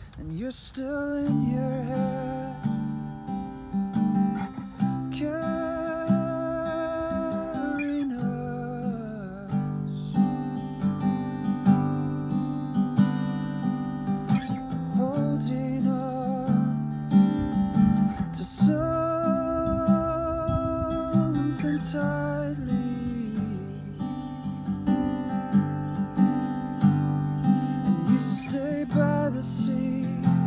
and you're still in your head, carrying us, holding on to something tightly, and you stay by the sea